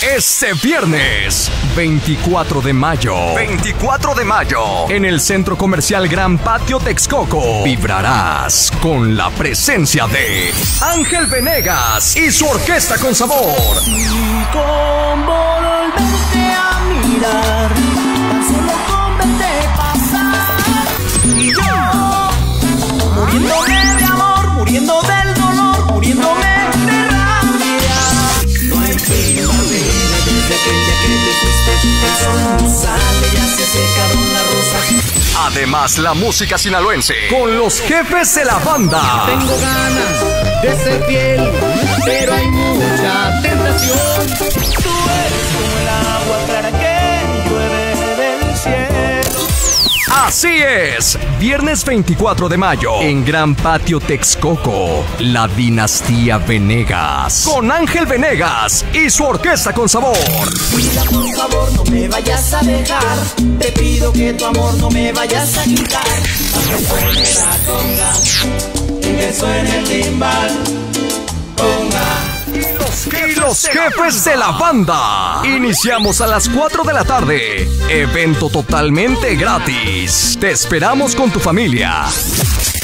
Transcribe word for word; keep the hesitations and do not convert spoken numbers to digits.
Este viernes veinticuatro de mayo. veinticuatro de mayo. En el Centro Comercial Gran Patio Texcoco. Vibrarás con la presencia de Ángel Venegas y su Orquesta con Sabor. Y cómo volverte a mirar, tan solo con verte pasar. Y yo, muriéndome de amor, muriendo del dolor, muriéndome de rabia. No hay primavera desde aquel día que te fuiste. El sol no sale, ya se secaron las rosas. Además, la música sinaloense con los jefes de la banda. Tengo ganas de ser fiel, pero hay mucha tentación. Tú eres como el agua clara que llueve del cielo. Así es, viernes veinticuatro de mayo, en Gran Patio Texcoco, la dinastía Venegas, con Ángel Venegas y su Orquesta con Sabor. Mira, por favor, no me vayas a dejar. Te pido que tu amor no me vayas a quitar. Que suene la conga, que suene el timbal, conga. Y los jefes de la banda. Iniciamos a las cuatro de la tarde. Evento totalmente gratis. Te esperamos con tu familia.